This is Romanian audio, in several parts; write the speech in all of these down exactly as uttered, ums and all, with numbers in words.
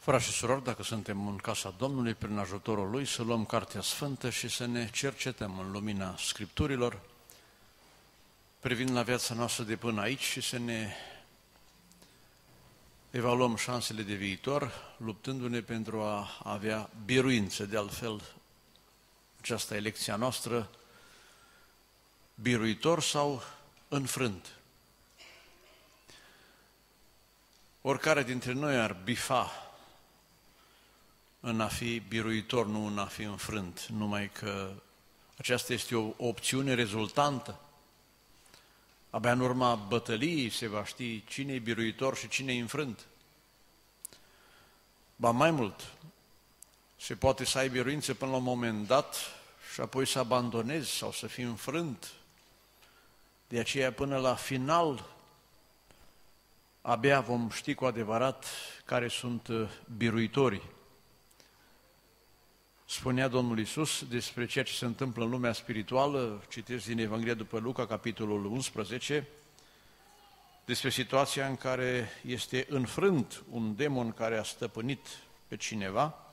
Frați și surori, dacă suntem în casa Domnului, prin ajutorul Lui, să luăm Cartea Sfântă și să ne cercetăm în lumina Scripturilor, privind la viața noastră de până aici și să ne evaluăm șansele de viitor, luptându-ne pentru a avea biruință. De altfel, aceasta e lecția noastră, biruitor sau înfrânt. Oricare dintre noi ar bifa în a fi biruitor, nu în a fi înfrânt, numai că aceasta este o opțiune rezultantă. Abia în urma bătăliei se va ști cine e biruitor și cine e înfrânt. Ba mai mult, se poate să ai biruință până la un moment dat și apoi să abandonezi sau să fii înfrânt. De aceea până la final abia vom ști cu adevărat care sunt biruitorii. Spunea Domnul Iisus despre ceea ce se întâmplă în lumea spirituală, citesc din Evanghelia după Luca, capitolul unsprezece, despre situația în care este înfrânt un demon care a stăpânit pe cineva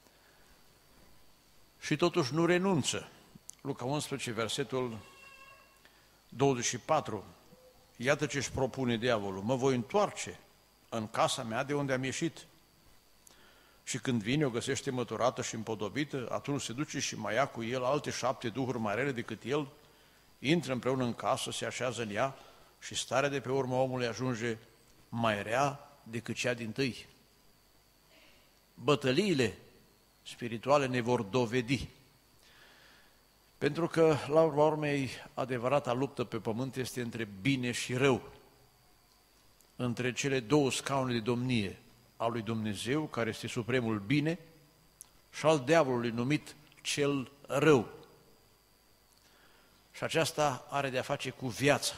și totuși nu renunță. Luca unsprezece, versetul douăzeci și patru. Iată ce își propune diavolul: mă voi întoarce în casa mea de unde am ieșit. Și când vine, o găsește măturată și împodobită, atunci se duce și mai ia cu el alte șapte duhuri mai rele decât el, intră împreună în casă, se așează în ea și starea de pe urma omului ajunge mai rea decât cea dintâi. Bătăliile spirituale ne vor dovedi. Pentru că, la urma urmei, adevărata luptă pe pământ este între bine și rău, între cele două scaune de domnie, al lui Dumnezeu, care este supremul bine, și al diavolului numit cel rău. Și aceasta are de-a face cu viața.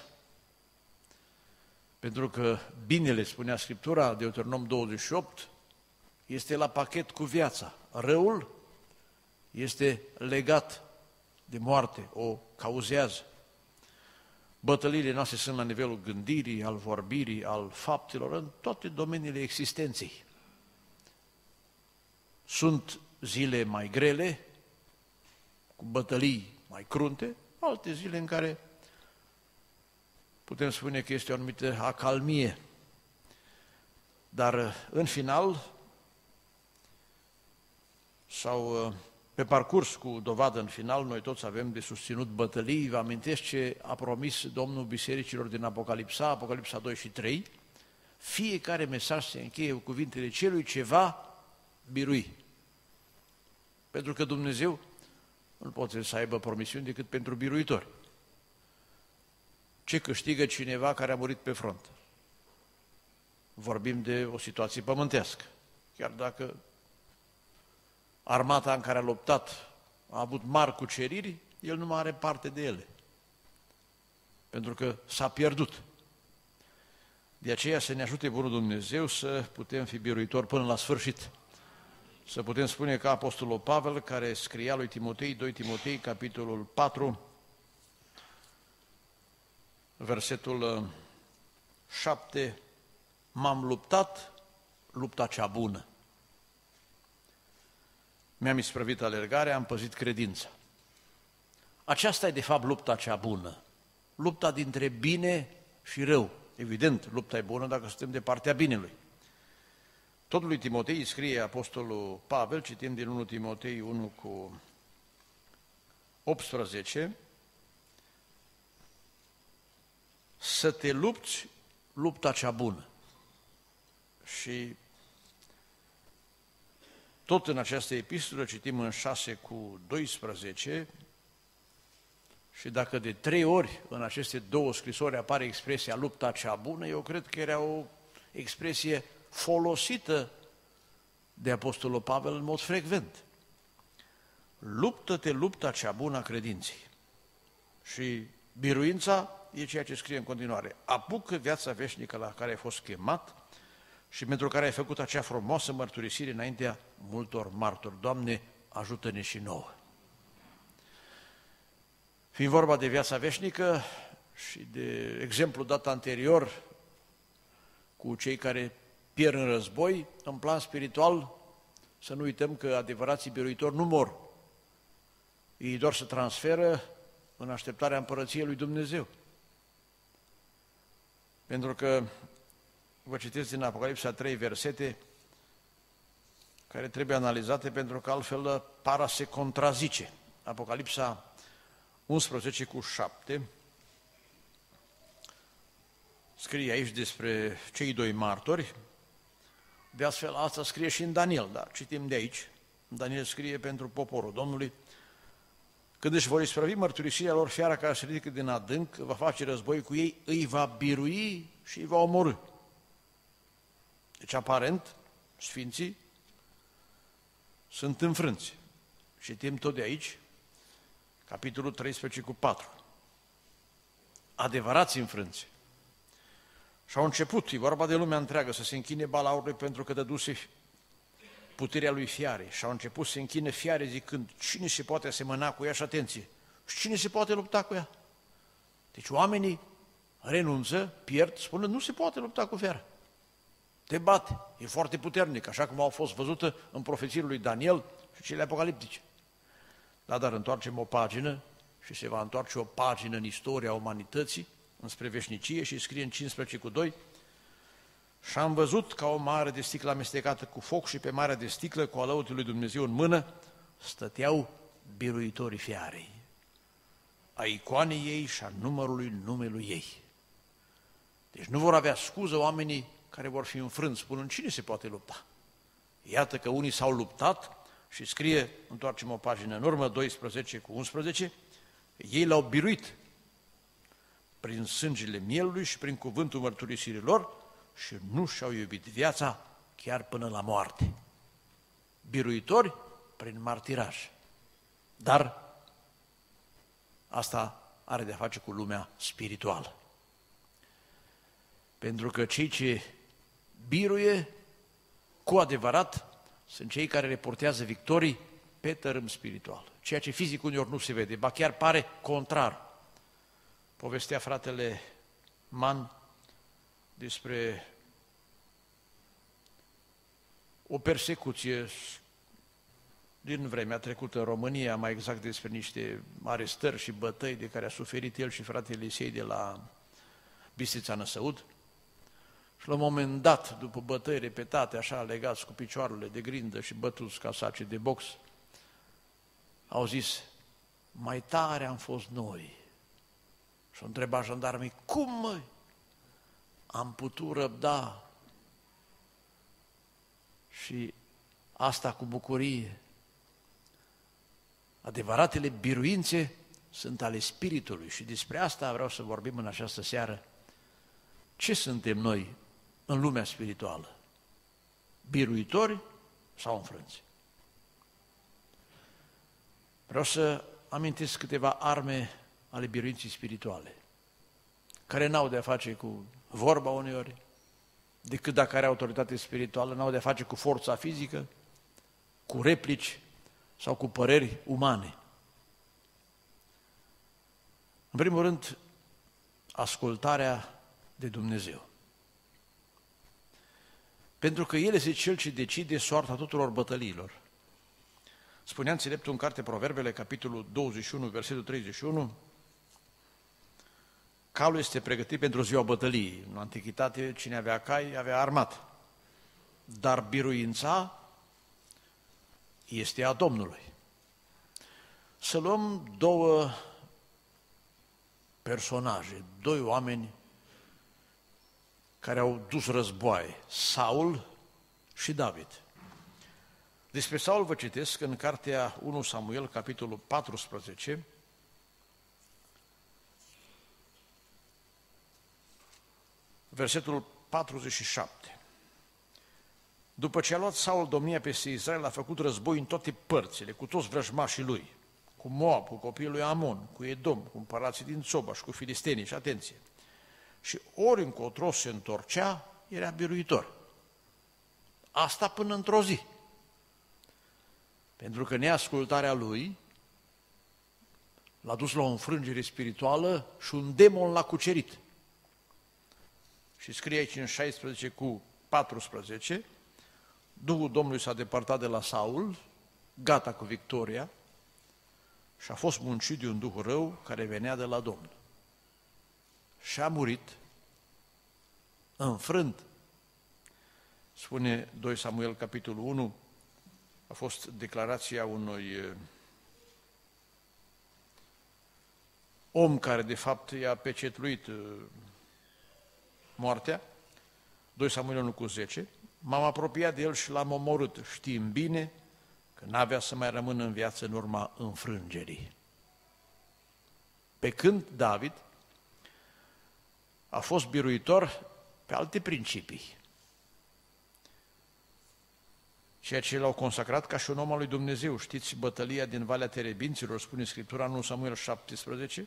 Pentru că binele, spunea Scriptura, Deuteronom douăzeci și opt, este la pachet cu viața. Răul este legat de moarte, o cauzează. Bătăliile noastre sunt la nivelul gândirii, al vorbirii, al faptelor, în toate domeniile existenței. Sunt zile mai grele, cu bătălii mai crunte, alte zile în care putem spune că este o anumită acalmie. Dar în final, sau pe parcurs cu dovadă în final, noi toți avem de susținut bătălii. Vă amintesc ce a promis Domnul bisericilor din Apocalipsa, Apocalipsa doi și trei? Fiecare mesaj se încheie cu cuvintele: celui ce va birui. Pentru că Dumnezeu nu poate să aibă promisiuni decât pentru biruitori. Ce câștigă cineva care a murit pe front? Vorbim de o situație pământească. Chiar dacă armata în care a luptat a avut mari cuceriri, el nu mai are parte de ele, pentru că s-a pierdut. De aceea să ne ajute Bunul Dumnezeu să putem fi biruitori până la sfârșit. Să putem spune ca Apostolul Pavel, care scria lui Timotei, doi Timotei, capitolul patru, versetul șapte, m-am luptat lupta cea bună. Mi-am isprăvit alergarea, am păzit credința. Aceasta e de fapt lupta cea bună. Lupta dintre bine și rău. Evident, lupta e bună dacă suntem de partea binelui. Tot lui Timotei scrie Apostolul Pavel, citim din unu Timotei unu cu optsprezece, să te lupți lupta cea bună. Și tot în această epistolă citim în șase cu doisprezece, și dacă de trei ori în aceste două scrisori apare expresia lupta cea bună, eu cred că era o expresie folosită de Apostolul Pavel în mod frecvent. Luptă-te lupta cea bună a credinței. Și biruința e ceea ce scrie în continuare: apucă viața veșnică la care ai fost chemat și pentru care ai făcut acea frumoasă mărturisire înaintea multor martori. Doamne, ajută-ne și nouă! Fiind vorba de viața veșnică și de exemplu dat anterior cu cei care pierd în război, în plan spiritual, să nu uităm că adevărații biruitori nu mor. Ei doar se transferă în așteptarea împărăției lui Dumnezeu. Pentru că vă citesc din Apocalipsa trei versete care trebuie analizate pentru că altfel para se contrazice. Apocalipsa unsprezece cu șapte scrie aici despre cei doi martori, de astfel asta scrie și în Daniel, dar citim de aici. Daniel scrie pentru poporul Domnului: când își vor isprăvi mărturisirea lor, fiara care se ridică din adânc va face război cu ei, îi va birui și îi va omorî. Deci, aparent, sfinții sunt înfrânți. Citim tot de aici, capitolul treisprezece cu patru. Adevărați înfrânți. Și au început, e vorba de lumea întreagă, să se închine balaurului pentru că dăduse puterea lui fiare. Și au început să se închine fiare zicând: cine se poate asemăna cu ea? Și atenție, și cine se poate lupta cu ea? Deci oamenii renunță, pierd, spunând: nu se poate lupta cu fiara. Te bate, e foarte puternic, așa cum au fost văzute în profețiile lui Daniel și cele apocaliptice. Da, dar întoarcem o pagină și se va întoarce o pagină în istoria umanității, înspre veșnicie, și scrie în cincisprezece cu doi: și am văzut ca o mare de sticlă amestecată cu foc și pe marea de sticlă, cu alăutul lui Dumnezeu în mână, stăteau biruitorii fiarei, a icoanei ei și a numărului numelui ei. Deci nu vor avea scuză oamenii care vor fi înfrânți, spunând: cine se poate lupta? Iată că unii s-au luptat și scrie, întoarcem o pagină în urmă, doisprezece cu unsprezece, ei l-au biruit prin sângele mielului și prin cuvântul mărturisirii lor și nu și-au iubit viața chiar până la moarte. Biruitori prin martiraj. Dar asta are de-a face cu lumea spirituală. Pentru că cei ce biruie cu adevărat sunt cei care reportează victorii pe tărâm spiritual, ceea ce fizic uneori nu se vede, ba chiar pare contrar. Povestea fratele Man despre o persecuție din vremea trecută în România, mai exact despre niște arestări și bătăi de care a suferit el și fratele Elisei de la Bistrița Năsăud. Și la un moment dat, după bătăi repetate, așa legați cu picioarele de grindă și bătuți ca sace de box, au zis: mai tare am fost noi. Și-o întreba jandarmii: cum, măi? Am putut răbda și asta cu bucurie. Adevăratele biruințe sunt ale Spiritului și despre asta vreau să vorbim în această seară. Ce suntem noi în lumea spirituală? Biruitori sau înfrânți? Vreau să amintesc câteva arme ale biruinții spirituale, care n-au de-a face cu vorba uneori, decât dacă are autoritate spirituală, n-au de-a face cu forța fizică, cu replici sau cu păreri umane. În primul rând, ascultarea de Dumnezeu. Pentru că El este Cel ce decide soarta tuturor bătăliilor. Spunea înțeleptul în carte Proverbele, capitolul douăzeci și unu, versetul treizeci și unu, calul este pregătit pentru ziua bătăliei. În antichitate, cine avea cai, avea armat. Dar biruința este a Domnului. Să luăm două personaje, doi oameni care au dus războaie, Saul și David. Despre Saul vă citesc în cartea unu Samuel, capitolul paisprezece, versetul patruzeci și șapte. După ce a luat Saul domnia peste Israel, a făcut război în toate părțile, cu toți vrăjmașii lui, cu Moab, cu copiii lui Amon, cu Edom, cu împărații din Țoba și cu filistenii, și atenție, și ori încotro se întorcea, era biruitor. Asta până într-o zi. Pentru că neascultarea lui l-a dus la o înfrângere spirituală și un demon l-a cucerit. Și scrie aici în șaisprezece cu paisprezece, Duhul Domnului s-a depărtat de la Saul, gata cu victoria, și a fost muncit de un duh rău care venea de la Domnul. Și a murit, înfrânt. Spune doi Samuel, capitolul unu, a fost declarația unui om care de fapt i-a pecetluit moartea, doi Samuel unu cu zece, m-am apropiat de el și l-am omorât. Știm bine că n-avea să mai rămână în viață în urma înfrângerii. Pe când David a fost biruitor pe alte principii, ceea ce l-au consacrat ca și un om al lui Dumnezeu. Știți bătălia din Valea Terebinților, spune Scriptura în unu Samuel șaptesprezece,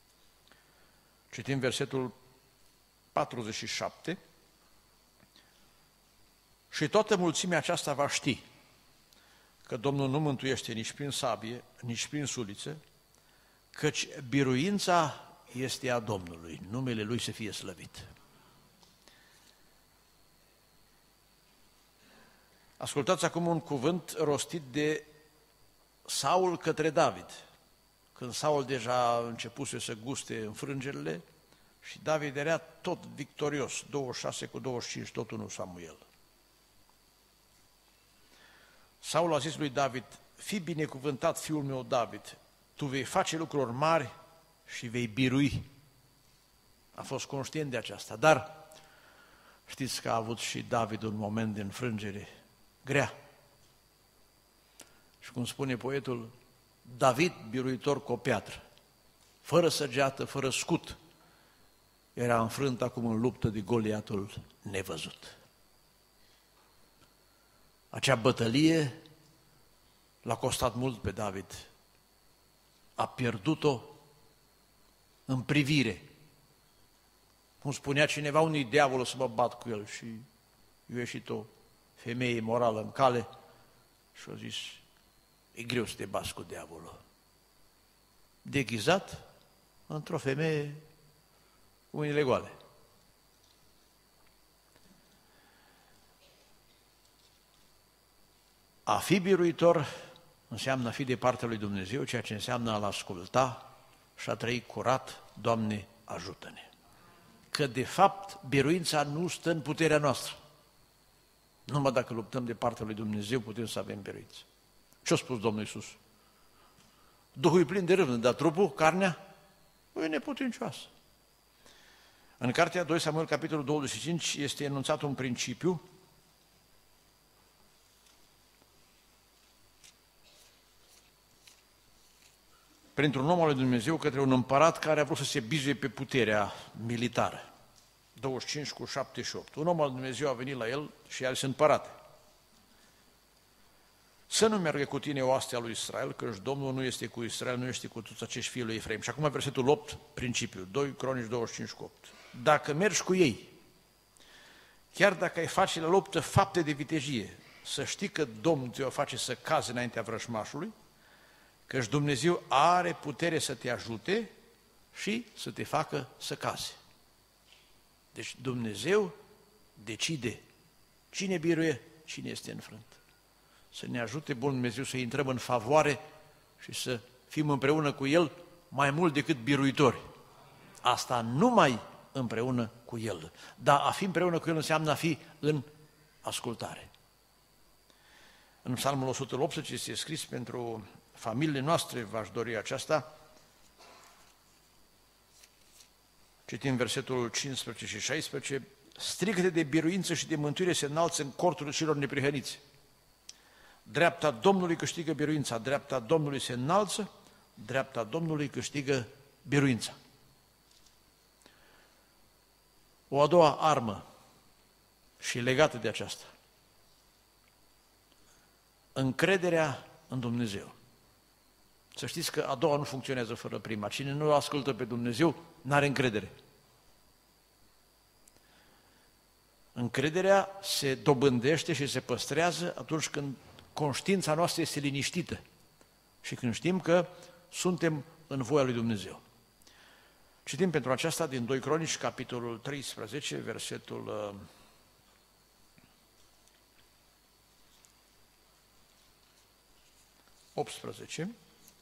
citim versetul patruzeci și șapte, și toată mulțimea aceasta va ști că Domnul nu mântuiește nici prin sabie, nici prin suliță, căci biruința este a Domnului, numele Lui să fie slăvit. Ascultați acum un cuvânt rostit de Saul către David, când Saul deja a început să guste înfrângerile și David era tot victorios, douăzeci și șase cu douăzeci și cinci, tot unu Samuel. Saul a zis lui David: fii binecuvântat, fiul meu David, tu vei face lucruri mari și vei birui. A fost conștient de aceasta, dar știți că a avut și David un moment de înfrângere grea. Și cum spune poetul, David, biruitor cu o piatră, fără săgeată, fără scut, era înfrânt acum în luptă de Goliatul nevăzut. Acea bătălie l-a costat mult pe David. A pierdut-o în privire. Cum spunea cineva, unui diavol să mă bat cu el, și eu ieșit o femeie morală în cale și a zis: e greu să te bați cu diavolul. Deghizat într-o femeie cu mâinile goale. A fi biruitor înseamnă a fi de partea lui Dumnezeu, ceea ce înseamnă a-L asculta și a trăi curat. Doamne, ajută-ne! Că de fapt biruința nu stă în puterea noastră. Numai dacă luptăm de partea lui Dumnezeu putem să avem biruință. Ce-a spus Domnul Iisus? Duhul e plin de râvnă, dar trupul, carnea, e neputincioasă. În cartea doi Samuel, capitolul douăzeci și cinci, este enunțat un principiu printr-un om al lui Dumnezeu către un împărat care a vrut să se bizuie pe puterea militară. douăzeci și cinci cu șaptezeci și opt. Un om al lui Dumnezeu a venit la el și i-a zis: împărate, să nu meargă cu tine oastea lui Israel, căci Domnul nu este cu Israel, nu este cu toți acești fii lui Efraim. Și acum versetul opt, principiul, doi Cronici douăzeci și cinci cu opt. Dacă mergi cu ei, chiar dacă ai face la luptă fapte de vitejie, să știi că Domnul te o face să cazi înaintea vrăjmașului, căci Dumnezeu are putere să te ajute și să te facă să cazi. Deci Dumnezeu decide cine biruie, cine este înfrânt. Să ne ajute Bun Dumnezeu să intrăm în favoare și să fim împreună cu El mai mult decât biruitori. Asta numai împreună cu El. Dar a fi împreună cu El înseamnă a fi în ascultare. În Psalmul o sută optsprezece este scris pentru familiile noastre, v-aș dori aceasta. Citim versetul cincisprezece și șaisprezece. Strigăte de biruință și de mântuire se înalță în cortul celor neprihăniți. Dreapta Domnului câștigă biruința, dreapta Domnului se înalță, dreapta Domnului câștigă biruința. O a doua armă și legată de aceasta, încrederea în Dumnezeu. Să știți că a doua nu funcționează fără prima. Cine nu ascultă pe Dumnezeu, n-are încredere. Încrederea se dobândește și se păstrează atunci când conștiința noastră este liniștită și când știm că suntem în voia lui Dumnezeu. Citim pentru aceasta din doi Cronici, capitolul treisprezece, versetul optsprezece.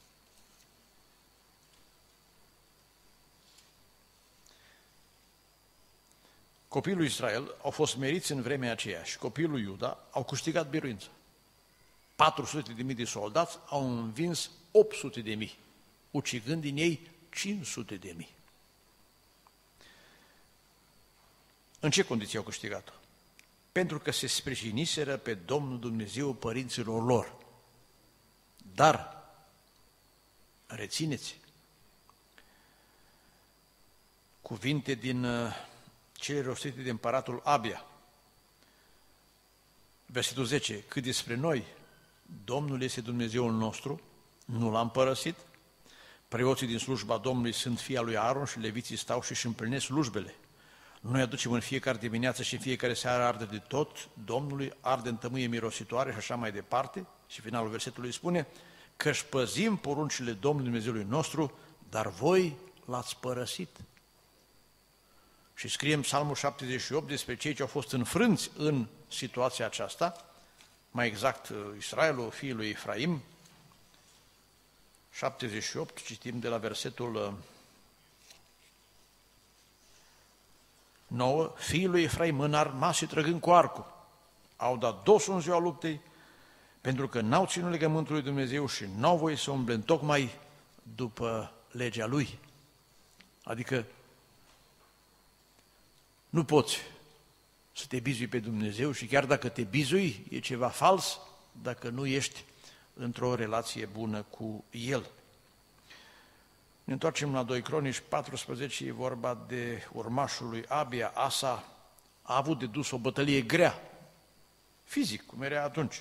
Copiii lui Israel au fost meriți în vremea aceea și copiii lui Iuda au câștigat biruință. patru sute de mii de soldați au învins opt sute de mii, ucigând din ei cinci sute de mii. În ce condiții au câștigat-o? Pentru că se sprijiniseră pe Domnul Dumnezeu părinților lor. Dar, rețineți, cuvinte din cele rostite de împăratul Abia, versetul zece, cât despre noi, Domnul este Dumnezeul nostru, nu l-am părăsit, preoții din slujba Domnului sunt fii al lui Aaron și leviții stau și își împlinesc slujbele. Noi aducem în fiecare dimineață și în fiecare seară arde de tot, Domnului arde în tămâie mirositoare și așa mai departe. Și finalul versetului spune că își păzim poruncile Domnului Dumnezeului nostru, dar voi l-ați părăsit. Și scriem Psalmul șaptezeci și opt despre cei ce au fost înfrânți în situația aceasta, mai exact Israelul, fiul lui Efraim. șaptezeci și opt, citim de la versetul nouă, fiul lui Efraim înarmat și trăgând cu arcul, au dat dosul în ziua luptei, pentru că n-au ținut legământul lui Dumnezeu și n-au voie să umble tocmai după legea lui. Adică nu poți să te bizui pe Dumnezeu și chiar dacă te bizui, e ceva fals dacă nu ești într-o relație bună cu El. Ne întoarcem la doi Cronici paisprezece, e vorba de urmașul lui Abia, Asa, a avut de dus o bătălie grea, fizic, cum era atunci.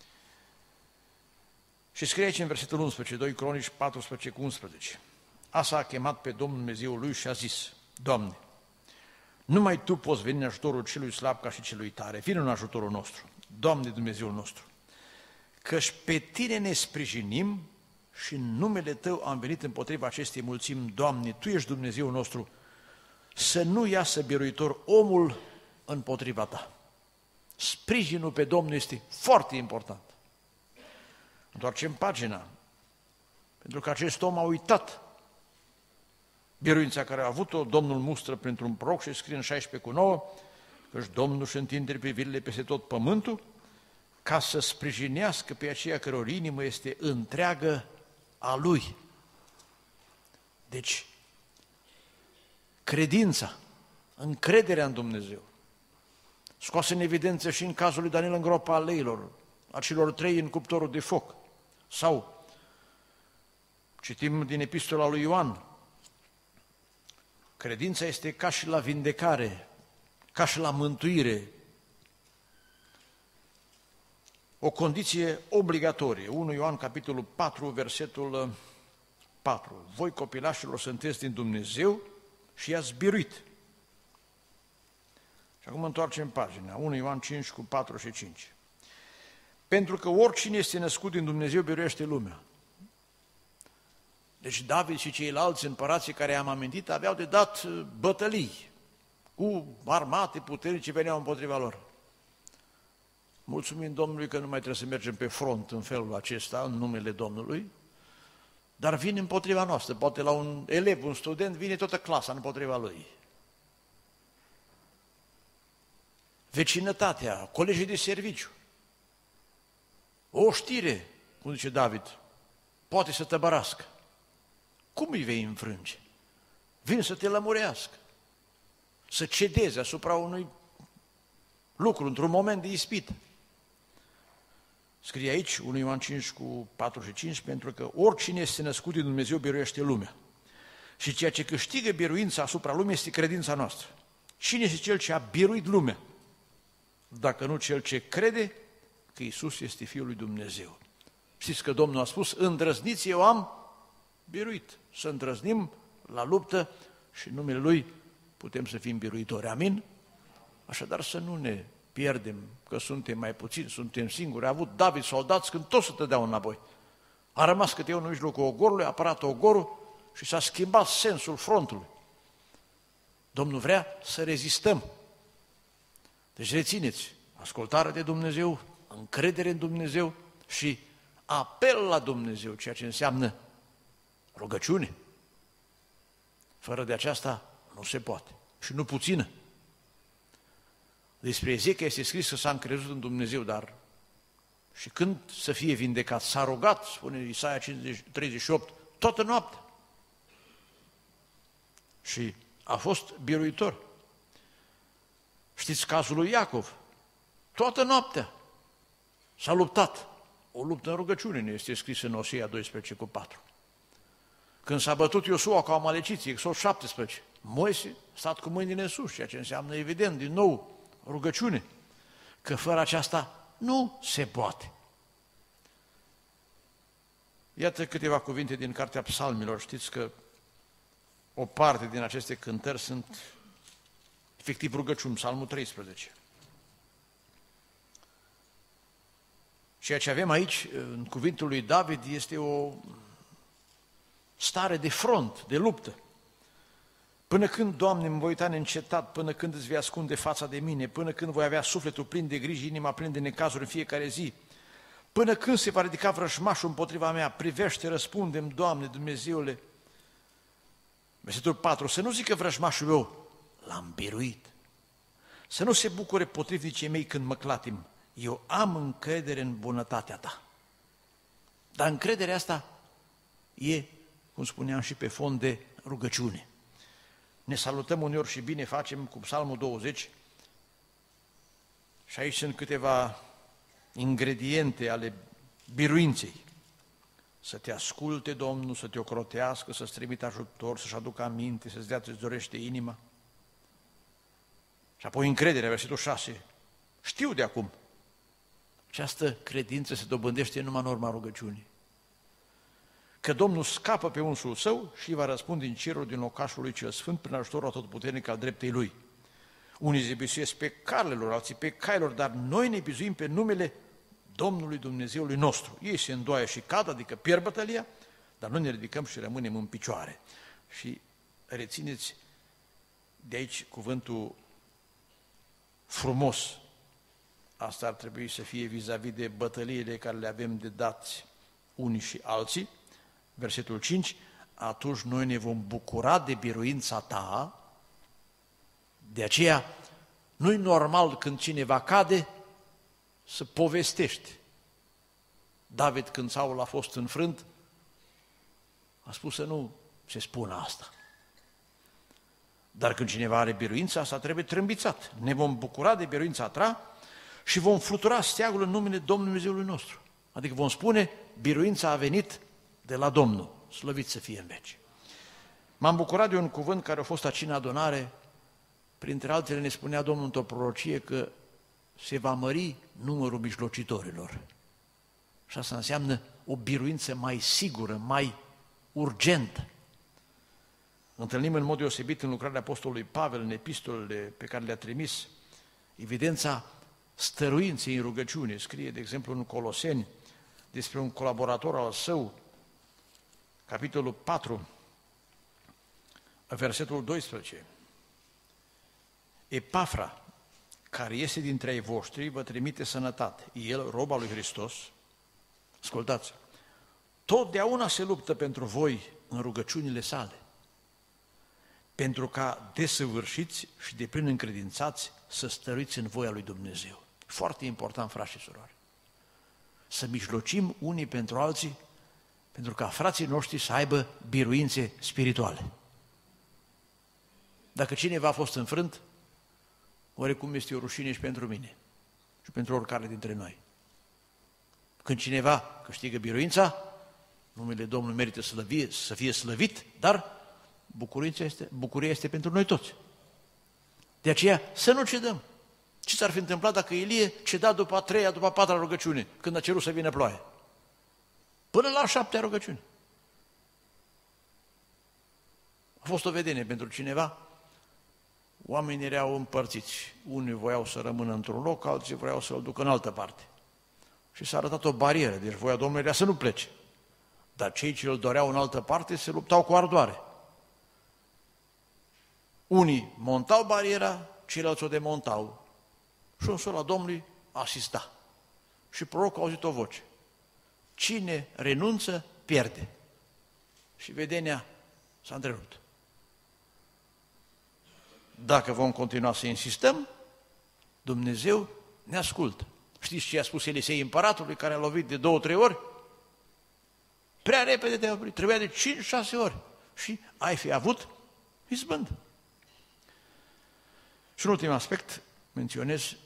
Și scrie aici în versetul unsprezece, doi Cronici paisprezece cu unsprezece. Asa a chemat pe Domnul Dumnezeul lui și a zis, Doamne, numai Tu poți veni în ajutorul celui slab ca și celui tare, vine în ajutorul nostru, Doamne Dumnezeul nostru, căci pe Tine ne sprijinim și în numele Tău am venit împotriva acestei mulțimi, Doamne, Tu ești Dumnezeul nostru, să nu iasă biruitor omul împotriva Ta. Sprijinul pe Domnul este foarte important. Întoarcem pagina, pentru că acest om a uitat biruința care a avut-o, Domnul mustră printr-un proroc și scrie în șaisprezece cu nouă, căci Domnul își întinde privirile peste tot pământul, ca să sprijinească pe aceia căror inimă este întreagă a Lui. Deci, credința, încrederea în Dumnezeu, scoasă în evidență și în cazul lui Daniel în groapa leilor, a celor trei în cuptorul de foc, sau citim din epistola lui Ioan, credința este ca și la vindecare, ca și la mântuire, o condiție obligatorie. unu Ioan, capitolul patru, versetul patru. Voi, copilașilor, sunteți din Dumnezeu și i-ați biruit. Și acum întoarcem pagina. unu Ioan cinci cu patru și cinci. Pentru că oricine este născut din Dumnezeu biruiește lumea. Deci David și ceilalți împărații care am amintit aveau de dat bătălii cu armate puternice veneau împotriva lor. Mulțumim Domnului că nu mai trebuie să mergem pe front în felul acesta, în numele Domnului, dar vine împotriva noastră. Poate la un elev, un student, vine toată clasa împotriva lui. Vecinătatea, colegii de serviciu, o știre, cum zice David, poate să te bărască. Cum îi vei înfrânge? Vin să te lămurească, să cedeze asupra unui lucru, într-un moment de ispită. Scrie aici, unu Ioan cinci cu patru și cinci, pentru că oricine este născut din Dumnezeu biruiește lumea. Și ceea ce câștigă biruința asupra lumii este credința noastră. Cine este cel ce a biruit lumea? Dacă nu cel ce crede că Iisus este Fiul lui Dumnezeu. Știți că Domnul a spus, îndrăzniți, eu am biruit. Să îndrăznim la luptă și în numele Lui putem să fim biruitori. Amin? Așadar să nu ne pierdem că suntem mai puțini, suntem singuri. A avut David soldați când toți se tădeau înapoi. A rămas câte unul în mijlocul ogorului, a apărat ogorul și s-a schimbat sensul frontului. Domnul vrea să rezistăm. Deci rețineți, ascultare de Dumnezeu, încredere în Dumnezeu și apel la Dumnezeu, ceea ce înseamnă rugăciune. Fără de aceasta nu se poate. Și nu puțină. Despre Ezechia este scris că s-a încrezut în Dumnezeu, dar și când să fie vindecat? S-a rugat, spune Isaia treizeci și opt, toată noaptea. Și a fost biruitor. Știți cazul lui Iacov? Toată noaptea s-a luptat. O luptă în rugăciune, ne este scris în Osea doisprezece cu patru. Când s-a bătut Iosua cu amaleciții, Exod șaptesprezece, Moise a stat cu mâinile în sus, ceea ce înseamnă evident, din nou, rugăciune. Că fără aceasta nu se poate. Iată câteva cuvinte din Cartea Psalmilor. Știți că o parte din aceste cântări sunt efectiv rugăciuni, Psalmul treisprezece. Ceea ce avem aici, în cuvântul lui David, este o stare de front, de luptă. Până când, Doamne, mă voi uita neîncetat, până când îți vei ascunde fața de mine, până când voi avea sufletul plin de griji, inima plin de necazuri în fiecare zi, până când se va ridica vrăjmașul împotriva mea, privește, răspundem, Doamne, Dumnezeule. Versetul patru, să nu zică vrăjmașul meu, l-am biruit. Să nu se bucure potrivnicii mei când mă clatim. Eu am încredere în bunătatea ta. Dar încrederea asta e, cum spuneam, și pe fond de rugăciune. Ne salutăm uneori și bine facem cu Psalmul douăzeci și aici sunt câteva ingrediente ale biruinței. Să te asculte Domnul, să te ocrotească, să-ți trimite ajutor, să-și aducă aminte, să-ți dea ce-ți dorește inima. Și apoi încrederea, versetul șase. Știu de acum. Această credință se dobândește numai în urma rugăciunii. Că Domnul scapă pe unsul său și îi va răspunde din cerul, din locașul lui cel sfânt, prin ajutorul atotputernic al dreptei lui. Unii se bizuiesc pe calele lor, alții pe cailor, dar noi ne bizuim pe numele Domnului Dumnezeului nostru. Ei se îndoaie și cad, adică pierd bătălia, dar noi ne ridicăm și rămânem în picioare. Și rețineți de aici cuvântul frumos. Asta ar trebui să fie vis-a-vis de bătăliile care le avem de dați unii și alții. Versetul cinci, atunci noi ne vom bucura de biruința ta. De aceea, nu-i normal când cineva cade să povestești. David, când Saul a fost înfrânt, a spus să nu se spună asta. Dar când cineva are biruința asta, trebuie trâmbițat. Ne vom bucura de biruința ta și vom flutura steagul în numele Domnului Dumnezeului nostru. Adică vom spune, biruința a venit de la Domnul, slăvit să fie în veci. M-am bucurat de un cuvânt care a fost aici în adunare, printre altele ne spunea Domnul într-o prorocie că se va mări numărul mijlocitorilor. Și asta înseamnă o biruință mai sigură, mai urgentă. Întâlnim în mod deosebit în lucrarea apostolului Pavel, în epistolele pe care le-a trimis, evidența stăruinței în rugăciune. Scrie, de exemplu, în Coloseni, despre un colaborator al său, capitolul patru, versetul doisprezece. Epafra, care este dintre ai voștri, vă trimite sănătate. El, rob al lui Hristos, ascultați, totdeauna se luptă pentru voi în rugăciunile sale, pentru ca desăvârșiți și de plin încredințați să stăruiți în voia lui Dumnezeu. Foarte important, frați și surori, să mijlocim unii pentru alții, pentru ca frații noștri să aibă biruințe spirituale. Dacă cineva a fost înfrânt, oarecum este o rușine și pentru mine și pentru oricare dintre noi. Când cineva câștigă biruința, numele Domnului merită să fie, să fie slăvit, dar bucuria este, bucuria este pentru noi toți. De aceea să nu cedăm. Ce s-ar fi întâmplat dacă Ilie ceda după a treia, după a patra rugăciune, când a cerut să vină ploaie? Până la a șaptea rugăciune. A fost o vedenie pentru cineva. Oamenii erau împărțiți. Unii voiau să rămână într-un loc, alții voiau să-l ducă în altă parte. Și s-a arătat o barieră, deci voia Domnului era să nu plece. Dar cei ce îl doreau în altă parte se luptau cu ardoare. Unii montau bariera, ceilalți o demontau. Și un sol al Domnului asista. Și prorocul a auzit o voce. cine renunță, pierde. Și vedenia s-a întrerupt. Dacă vom continua să insistăm, Dumnezeu ne ascultă. Știți ce a spus Elisei împăratului, care a lovit de două, trei ori? Prea repede te-ai oprit, trebuia de cinci, șase ori. Și ai fi avut izbândă. Și un ultim aspect, menționez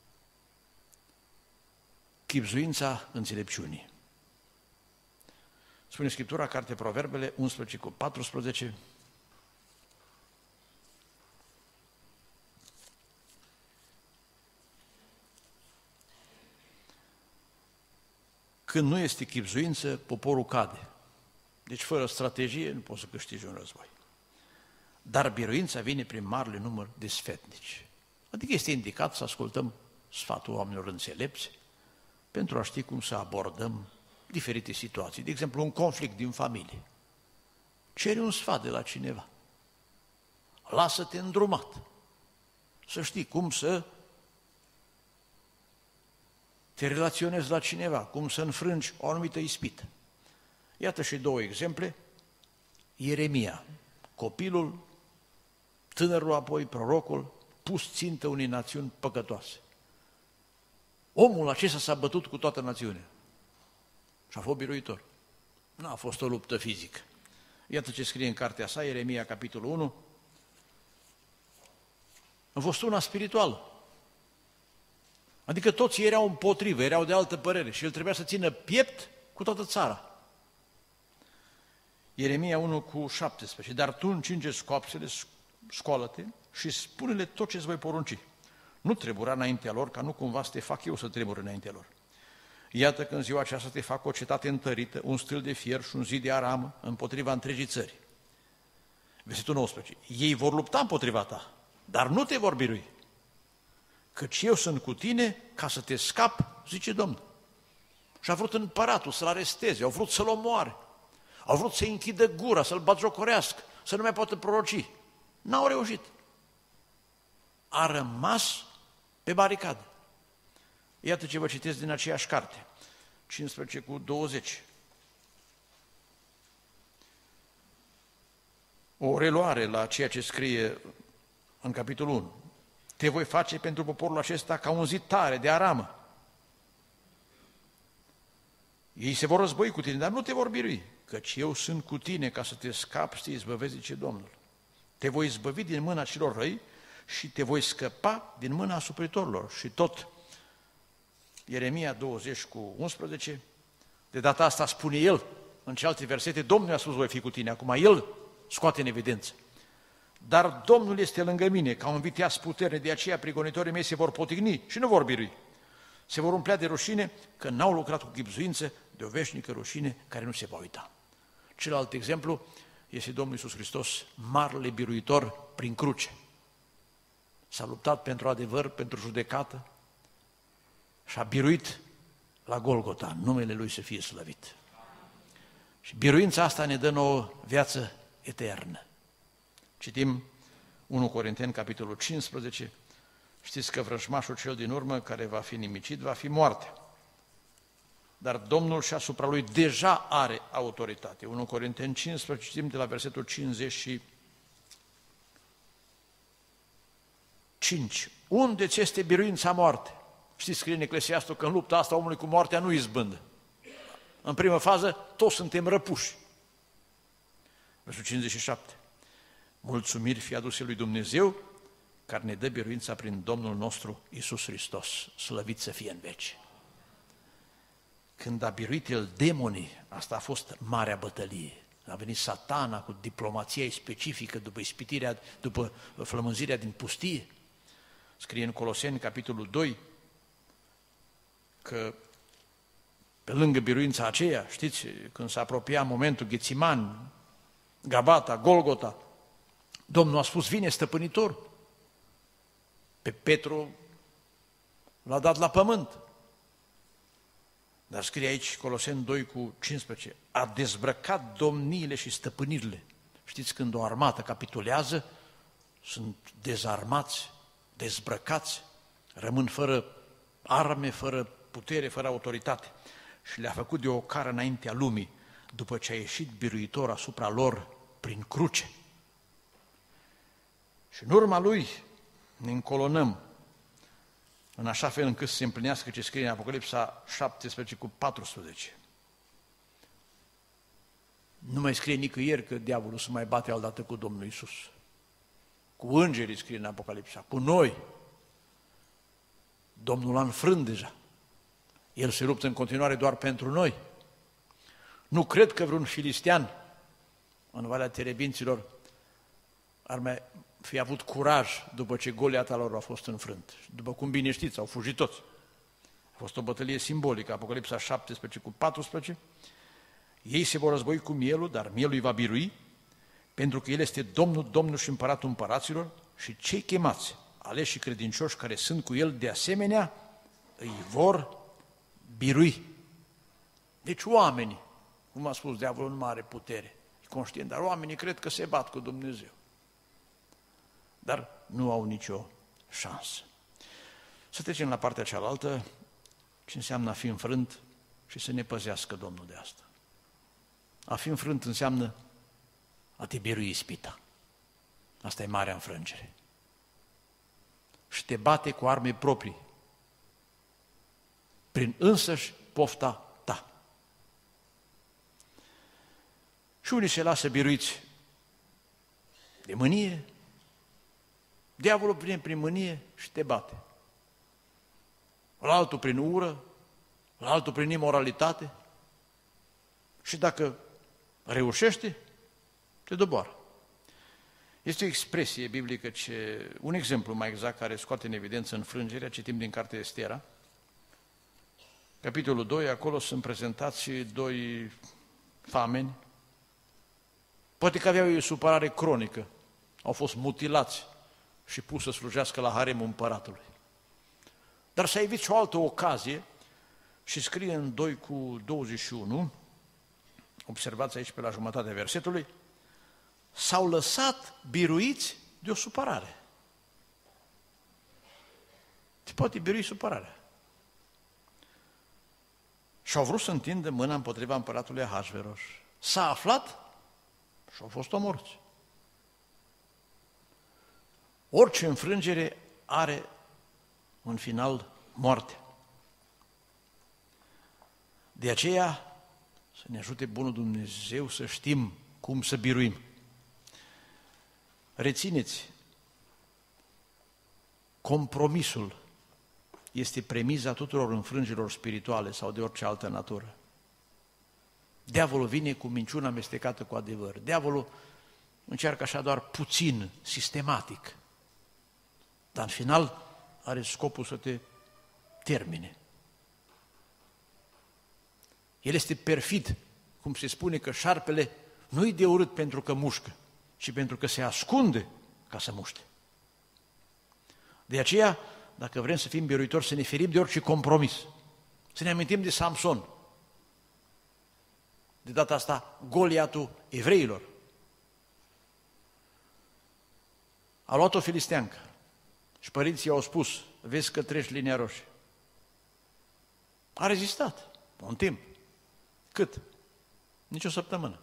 chibzuința înțelepciunii. Spune Scriptura, Cartea Proverbele, unsprezece cu paisprezece, când nu este chibzuință, poporul cade. Deci fără strategie nu poți să câștigi un război. Dar biruința vine prin marele număr de sfetnici. Adică este indicat să ascultăm sfatul oamenilor înțelepți pentru a ști cum să abordăm diferite situații. De exemplu, un conflict din familie. Cere un sfat de la cineva. Lasă-te îndrumat. Să știi cum să te relaționezi la cineva, cum să înfrângi o anumită ispită. Iată și două exemple. Ieremia, copilul, tânărul apoi, prorocul, pus țintă unei națiuni păcătoase. Omul acesta s-a bătut cu toată națiunea și a fost biruitor. Nu a fost o luptă fizică. Iată ce scrie în cartea sa, Ieremia, capitolul unu. A fost una spirituală. Adică toți erau împotrivă, erau de altă părere și el trebuia să țină piept cu toată țara. Ieremia unu cu șaptesprezece. Dar tu încinge scoapsele, scoală-te și spune-le tot ce îți voi porunci. Nu trebura înaintea lor, ca nu cumva să te fac eu să tremur înaintea lor. Iată că în ziua aceasta te fac o cetate întărită, un stâlp de fier și un zid de aramă împotriva întregii țări. Versetul nouăsprezece. Ei vor lupta împotriva ta, dar nu te vor birui. Căci eu sunt cu tine ca să te scap, zice Domnul. Și a vrut împăratul să-l aresteze, au vrut să-l omoare, au vrut să-i închidă gura, să-l batjocorească, să nu mai poată proroci. N-au reușit. A rămas pe baricadă. Iată ce vă citesc din aceeași carte, cincisprezece cu douăzeci. O reluare la ceea ce scrie în capitolul unu. Te voi face pentru poporul acesta ca un zid tare de aramă. Ei se vor război cu tine, dar nu te vor birui, căci eu sunt cu tine ca să te scapi, să te izbăvezi, zice Domnul. Te voi izbăvi din mâna celor răi și te voi scăpa din mâna asupritorilor. Și tot Ieremia douăzeci cu unsprezece, de data asta spune el, în celelalte versete, Domnul a spus, voi fi cu tine, acum el scoate în evidență. Dar Domnul este lângă mine, ca un viteaz puternic, de aceea prigonitorii mei se vor potigni și nu vor birui. Se vor umplea de rușine că n-au lucrat cu chibzuință, de o veșnică rușine care nu se va uita. Celălalt exemplu este Domnul Iisus Hristos, marele biruitor prin cruce. S-a luptat pentru adevăr, pentru judecată și a biruit la Golgota, numele Lui să fie slăvit. Și biruința asta ne dă nouă viață eternă. Citim unu Corinteni, capitolul cincisprezece, știți că vrăjmașul cel din urmă care va fi nimicit va fi moartea. Dar Domnul și asupra lui deja are autoritate. unu Corinteni cincisprezece, citim de la versetul cincizeci și cinci. Unde ți este biruința moarte? Știți, scrie în Eclesiastul că în lupta asta omului cu moartea nu izbândă. În primă fază, toți suntem răpuși. Versetul cincizeci și șapte. Mulțumiri fie aduse lui Dumnezeu, care ne dă biruința prin Domnul nostru Iisus Hristos, slăvit să fie în veci. Când a biruit el demonii, asta a fost marea bătălie. A venit Satana cu diplomația specifică după ispitirea, după flămânzirea din pustie. Scrie în Coloseni, capitolul doi, că pe lângă biruința aceea, știți, când s-a apropiat momentul Ghețiman, Gabata, Golgota, Domnul a spus, vine stăpânitor. Pe Petru l-a dat la pământ. Dar scrie aici, Coloseni doi cu cincisprezece, a dezbrăcat domniile și stăpânirile. Știți, când o armată capitulează, sunt dezarmați, dezbrăcați, rămân fără arme, fără putere, fără autoritate. și le-a făcut de o cară înaintea lumii, după ce a ieșit biruitor asupra lor prin cruce. Și în urma lui ne încolonăm în așa fel încât să se împlinească ce scrie în Apocalipsa șaptesprezece cu paisprezece. Nu mai scrie nicăieri că diavolul se mai bate altădată cu Domnul Iisus. Cu îngerii scrie în Apocalipsa, cu noi. Domnul a înfrânt deja. El se luptă în continuare doar pentru noi. Nu cred că vreun filistean în Valea Terebinților ar mai fi avut curaj după ce Goliata lor a fost înfrânt. După cum bine știți, au fugit toți. A fost o bătălie simbolică, Apocalipsa șaptesprezece cu paisprezece. Ei se vor război cu mielul, dar mielul îi va birui, pentru că El este Domnul, Domnul și Împăratul împăraților și cei chemați, aleși și credincioși care sunt cu El, de asemenea, îi vor birui. Deci oamenii, cum a spus diavolul, nu are putere, e conștient, dar oamenii cred că se bat cu Dumnezeu. Dar nu au nicio șansă. Să trecem la partea cealaltă, ce înseamnă a fi înfrânt și să ne păzească Domnul de asta. A fi înfrânt înseamnă a te birui ispita. Asta e marea înfrângere. Și te bate cu arme proprii, prin însăși pofta ta. Și unii se lasă biruiți de mânie, diavolul vine prin mânie și te bate. La altul prin ură, la altul prin imoralitate și dacă reușește, te doboară. Este o expresie biblică, ce, un exemplu mai exact care scoate în evidență înfrângerea, citim din cartea Estera, capitolul doi, acolo sunt prezentați doi fameni, poate că aveau o supărare cronică, au fost mutilați și pus să slujească la haremul împăratului. Dar s-a evit și o altă ocazie și scrie în doi cu douăzeci și unu, observați aici pe la jumătatea versetului, s-au lăsat biruiți de o supărare. Te poate birui supărarea. Și au vrut să întindă mâna împotriva împăratului Ahasveros. S-a aflat și au fost omorți. Orice înfrângere are în final moarte. De aceea să ne ajute bunul Dumnezeu să știm cum să biruim. Rețineți, compromisul este premiza tuturor înfrângerilor spirituale sau de orice altă natură. Diavolul vine cu minciună amestecată cu adevăr. Diavolul încearcă așa doar puțin, sistematic, dar în final are scopul să te termine. El este perfid, cum se spune că șarpele nu-i de urât pentru că mușcă, ci pentru că se ascunde ca să muște. De aceea, dacă vrem să fim biruitori, să ne ferim de orice compromis. Să ne amintim de Samson. De data asta, Goliatul evreilor. A luat o filisteancă și părinții i-au spus, vezi că treci linia roșie. A rezistat un timp. Cât? Nici o săptămână.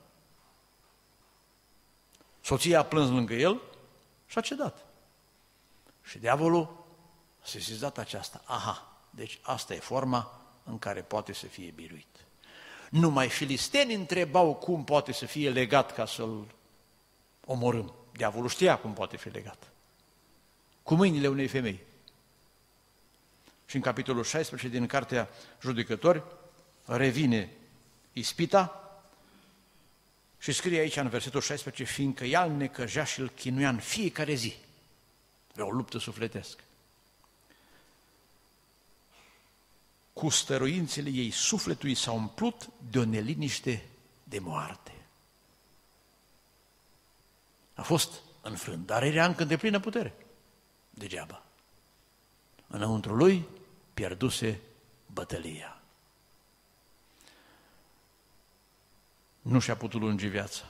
Soția a plâns lângă el și a cedat. Și diavolul a sesizat aceasta. Aha, deci asta e forma în care poate să fie biruit. Numai filistenii întrebau cum poate să fie legat ca să-l omorâm. Diavolul știa cum poate fi legat. Cu mâinile unei femei. Și în capitolul șaisprezece din Cartea Judecători revine ispita și scrie aici în versetul șaisprezece, fiindcă ea îl necăjea și îl chinuia în fiecare zi. E o luptă sufletească. Cu stăruințele ei sufletul i s-a umplut de o neliniște de moarte. A fost înfrânt, dar era încă de plină putere. Degeaba. Înăuntru lui pierduse bătălia. Nu și-a putut lungi viața.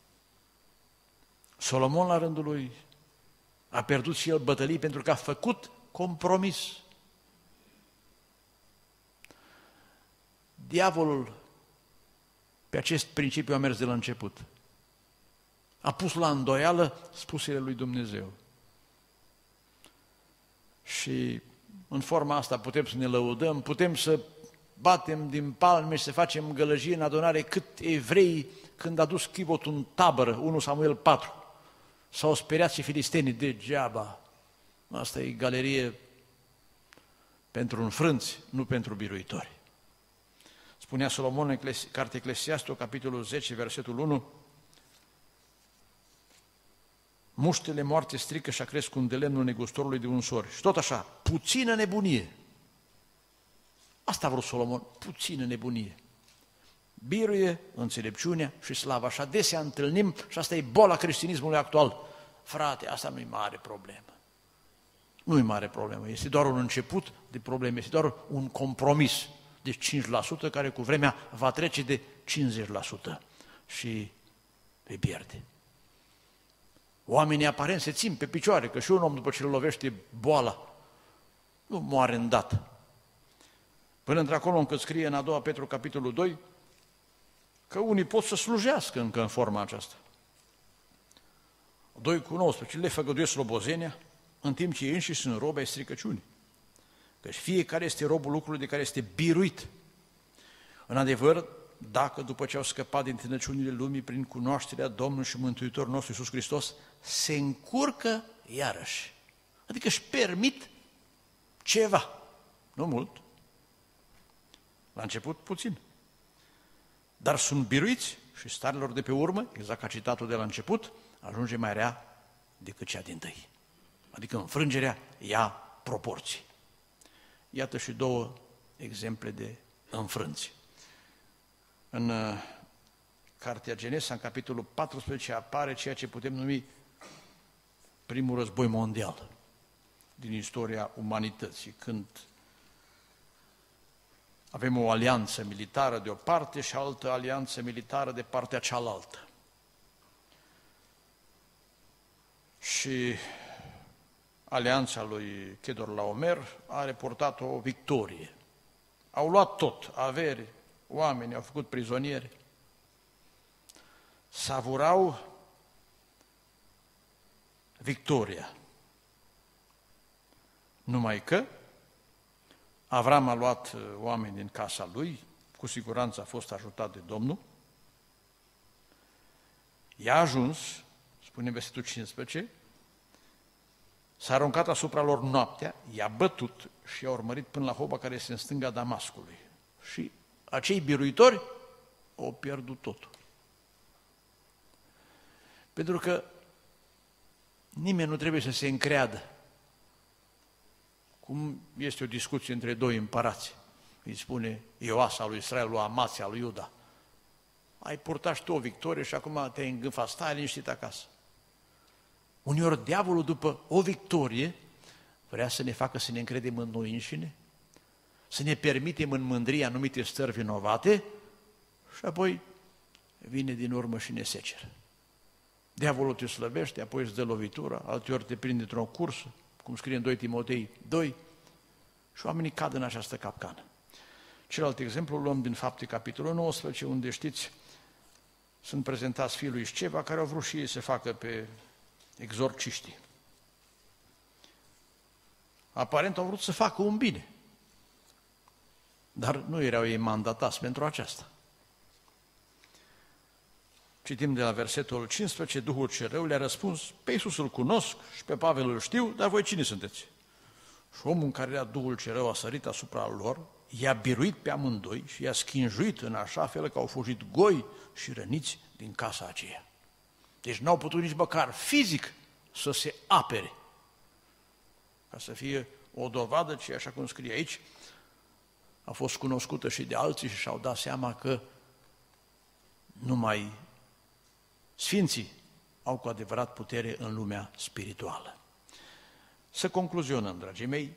Solomon, la rândul lui, a pierdut și el bătălii pentru că a făcut compromis. diavolul pe acest principiu a mers de la început. A pus la îndoială spusele lui Dumnezeu. Și în forma asta putem să ne lăudăm, putem să batem din palme și să facem gălăgie în adunare cât evrei când a dus chivotul în tabără, unu Samuel patru. S-au speriat și filistenii degeaba. Asta e galerie pentru înfrânți, nu pentru biruitori. Spunea Solomon în Cartea Eclesiastul, capitolul zece, versetul unu, muștele moarte strică și cresc un de lemnul negustorului de unsori. Și tot așa, puțină nebunie. Asta a vrut Solomon, puțină nebunie. Biruie, înțelepciunea și slava. Și adesea întâlnim, și asta e boala creștinismului actual. Frate, asta nu-i mare problemă. Nu-i mare problemă, este doar un început de probleme, este doar un compromis de cinci la sută care cu vremea va trece de cincizeci la sută și îi pierde. Oamenii aparent se țin pe picioare, că și un om după ce îl lovește boala, nu moare îndată. Până într-acolo încât scrie în a doua Petru, capitolul doi, că unii pot să slujească încă în forma aceasta. doi cu nouăsprezece, le făgăduiesc slobozenia, în timp ce ei înșiși sunt robi ai stricăciunii. Căci fiecare este robul lucrului de care este biruit. În adevăr, dacă după ce au scăpat din tânăciunile lumii prin cunoașterea Domnului și Mântuitorul nostru Iisus Hristos, se încurcă iarăși. Adică își permit ceva, nu mult, la început puțin, dar sunt biruiți și starilor de pe urmă, exact ca citatul de la început, ajunge mai rea decât cea dintâi. Adică înfrângerea ia proporții. Iată și două exemple de înfrânți. În uh, Cartea Genesa, în capitolul paisprezece, apare ceea ce putem numi primul război mondial din istoria umanității, când avem o alianță militară de o parte și altă alianță militară de partea cealaltă. Și alianța lui Chedorlaomer a reportat o victorie. Au luat tot, averi, oameni, au făcut prizonieri. Savurau victoria. Numai că Avram a luat oameni din casa lui, cu siguranță a fost ajutat de Domnul. I-a ajuns, spune versetul cincisprezece, s-a aruncat asupra lor noaptea, i-a bătut și i-a urmărit până la Hoba care este în stânga Damascului. Și acei biruitori au pierdut totul. Pentru că nimeni nu trebuie să se încreadă. Cum este o discuție între doi împărați. Îi spune Ioasa lui Israel, lui Amația, lui Iuda. Ai purtat și tu o victorie și acum te-ai îngânfat, stai liniștit acasă. Uneori diavolul după o victorie vrea să ne facă să ne încredem în noi înșine, să ne permitem în mândrie anumite stări vinovate și apoi vine din urmă și ne seceră. Diavolul te slăbește, apoi îți dă lovitura, alteori te prinde într-o cursă, cum scrie în doi Timotei doi, și oamenii cad în această capcană. Celălalt exemplu luăm din Fapte, capitolul nouăsprezece, unde știți, sunt prezentați fiii lui Sceva, care au vrut și ei să facă pe exorciștii. Aparent au vrut să facă un bine, dar nu erau ei mandatați pentru aceasta. Citim de la versetul cincisprezece, Duhul cel rău le-a răspuns, pe Iisus îl cunosc și pe Pavel îl știu, dar voi cine sunteți? Și omul în care era Duhul cel rău a sărit asupra lor, i-a biruit pe amândoi și i-a schinjuit în așa fel că au fugit goi și răniți din casa aceea. Deci n-au putut nici măcar fizic să se apere. Ca să fie o dovadă, ce așa cum scrie aici, a fost cunoscută și de alții și și-au dat seama că numai sfinții au cu adevărat putere în lumea spirituală. Să concluzionăm, dragii mei,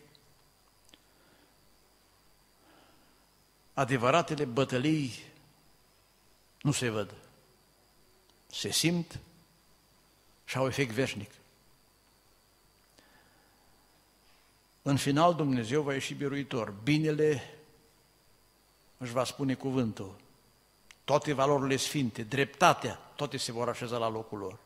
adevăratele bătălii nu se văd, se simt și au efect veșnic. În final, Dumnezeu va ieși biruitor. Binele își va spune cuvântul, toate valorile sfinte, dreptatea, toate se vor așeza la locul lor.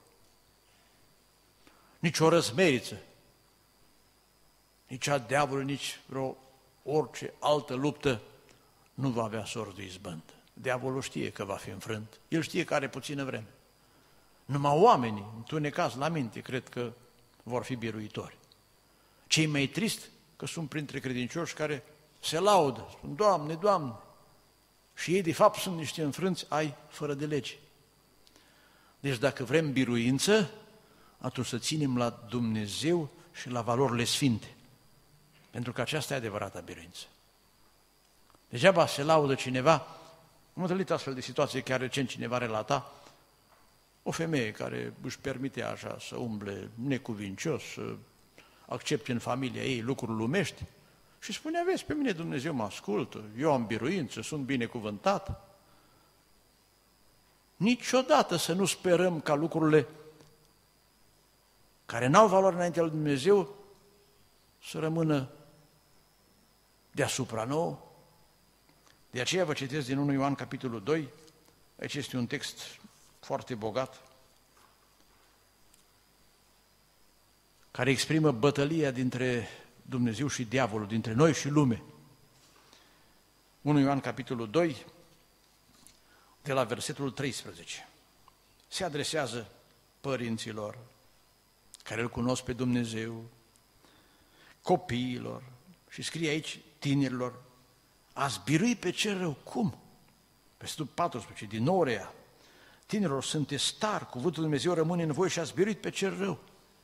Nici o răzmeriță, nici a diavolului, nici vreo orice altă luptă nu va avea sorți de izbândă. Diavolul știe că va fi înfrânt, el știe că are puțină vreme. Numai oamenii, întunecați la minte, cred că vor fi biruitori. Cei mai trist că sunt printre credincioși care se laudă, spun, Doamne, Doamne, și ei de fapt sunt niște înfrânți ai fără de lege. Deci dacă vrem biruință, atunci să ținem la Dumnezeu și la valorile sfinte, pentru că aceasta e adevărata biruință. Degeaba se laudă cineva, am întâlnit astfel de situații, chiar recent cineva relata, o femeie care își permite așa să umble necuvincios, să accepte în familia ei lucruri lumești și spune, vezi, pe mine Dumnezeu mă ascultă, eu am biruință, sunt binecuvântat. Niciodată să nu sperăm ca lucrurile care n-au valoare înaintea lui Dumnezeu să rămână deasupra nouă. De aceea vă citesc din întâi Ioan, capitolul doi, aici este un text foarte bogat, care exprimă bătălia dintre Dumnezeu și diavolul, dintre noi și lume. întâi Ioan, capitolul doi, de la versetul treisprezece. Se adresează părinților care îl cunosc pe Dumnezeu, copiilor și scrie aici tinerilor, ați biruit pe cel rău. Cum? Versetul paisprezece, din nou rea. Tinerilor, sunteți tari, cuvântul lui Dumnezeu rămâne în voi și ați biruit pe cel rău.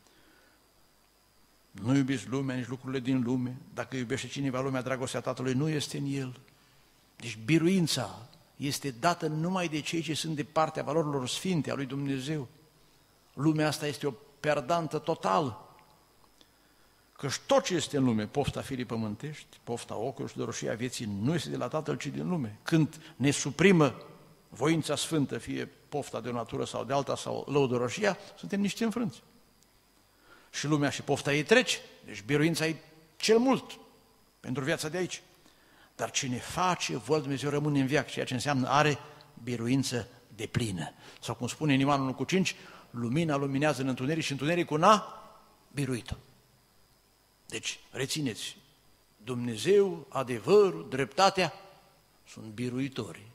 Nu iubiți lumea, nici lucrurile din lume. Dacă iubește cineva lumea, dragostea Tatălui nu este în el. Deci biruința este dată numai de cei ce sunt de partea valorilor sfinte a lui Dumnezeu. Lumea asta este o perdantă totală. Căci tot ce este în lume, pofta firii pământești, pofta ochiului și doroșia vieții, nu este de la Tatăl, ci din lume. Când ne suprimă voința sfântă, fie pofta de o natură sau de alta, sau lăudoroșia, suntem niște înfrânți. Și lumea și pofta ei trece, deci biruința e cel mult pentru viața de aici. Dar cine face voia lui Dumnezeu rămâne în veac, ceea ce înseamnă are biruință deplină. Sau cum spune în Ioan unu cu cinci, lumina luminează în întuneric și întunericul n-a biruit-o. Deci, rețineți, Dumnezeu, adevărul, dreptatea sunt biruitorii.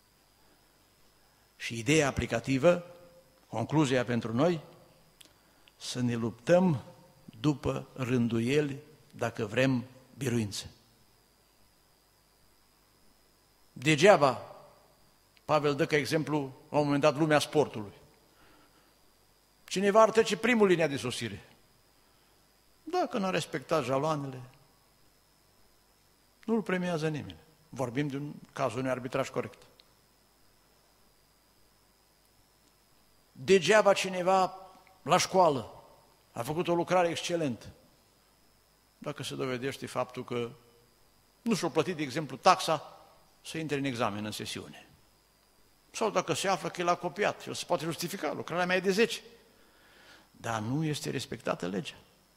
Și ideea aplicativă, concluzia pentru noi, să ne luptăm după rânduieli dacă vrem biruință. Degeaba, Pavel dă ca exemplu, la un moment dat, lumea sportului. Cineva ar trece primul linia de sosire. Dacă n-a respectat jaloanele, nu-l premiază nimeni. Vorbim de un caz unui arbitraj corect. Degeaba cineva la școală a făcut o lucrare excelentă. Dacă se dovedește faptul că nu și-a plătit, de exemplu, taxa să intre în examen, în sesiune. Sau dacă se află că el a copiat, el se poate justifica, lucrarea mea e de zece. Dar nu este respectată legea.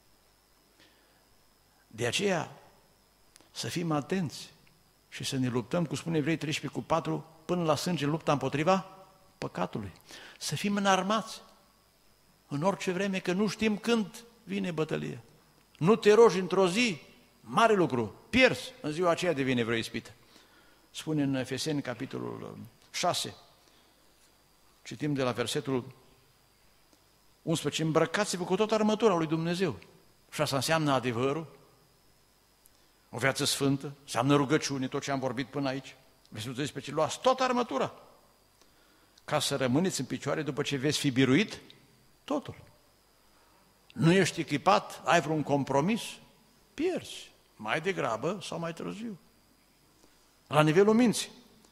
De aceea, să fim atenți și să ne luptăm, cum spune Evrei treisprezece cu patru, până la sânge lupta împotriva păcatului. Să fim înarmați în orice vreme, că nu știm când vine bătălia. Nu te rogi într-o zi, mare lucru, pierzi, în ziua aceea devine vreo ispită. Spune în Efeseni, capitolul șase, citim de la versetul unsprezece, îmbrăcați-vă cu tot armătura lui Dumnezeu. Și asta înseamnă adevărul, o viață sfântă, înseamnă rugăciune, tot ce am vorbit până aici. Versetul treisprezece, luați toată armătura, ca să rămâneți în picioare după ce veți fi biruit totul. Nu ești echipat, ai vreun compromis, pierzi, mai degrabă sau mai târziu. La nivelul minții.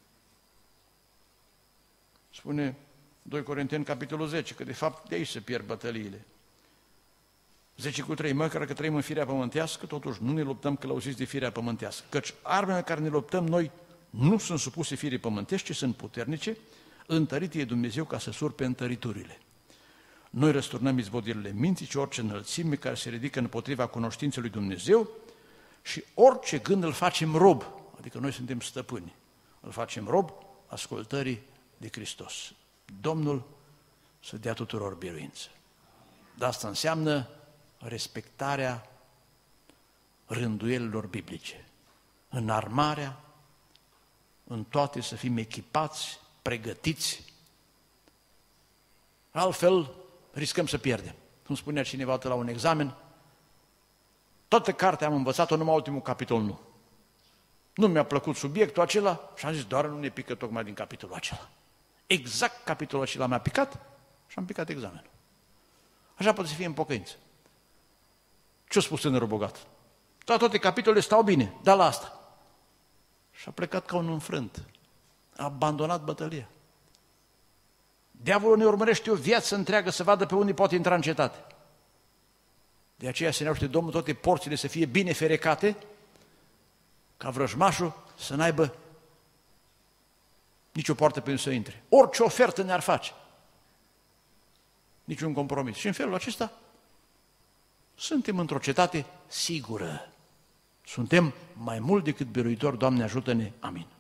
Spune doi Corinteni, capitolul zece, că de fapt de aici se pierd bătăliile. zece cu trei, măcar că trăim în firea pământească, totuși nu ne luptăm călăuziți de firea pământească, căci armele care ne luptăm noi nu sunt supuse firii pământești, ci sunt puternice, întărite e Dumnezeu ca să surpe întăriturile. Noi răsturnăm izvodirile minții și orice înălțime care se ridică împotriva cunoștinței lui Dumnezeu și orice gând îl facem rob, adică noi suntem stăpâni. îl facem rob ascultării de Hristos. Domnul să dea tuturor biruință. Dar asta înseamnă respectarea rânduielilor biblice. Înarmarea, în toate să fim echipați, pregătiți. Altfel riscăm să pierdem. Cum spunea cineva la un examen, toată cartea am învățat-o, numai ultimul capitol nu. Nu mi-a plăcut subiectul acela și am zis, doar nu ne pică tocmai din capitolul acela. Exact capitolul acela mi-a picat și am picat examenul. Așa poate să fie în pocăință. Ce-a spus tânărul bogat? Da, toate capitolele stau bine, dar la asta. Și a plecat ca un înfrânt. A abandonat bătălia. Diavolul ne urmărește o viață întreagă să vadă pe unde poate intra în cetate. De aceea se ne ajută Domnul toate porțile să fie bine ferecate, ca vrăjmașul să n-aibă nicio poartă pe unde să intre. Orice ofertă ne-ar face. Niciun compromis. Și în felul acesta suntem într-o cetate sigură. Suntem mai mult decât biruitori, Doamne ajută-ne, amin.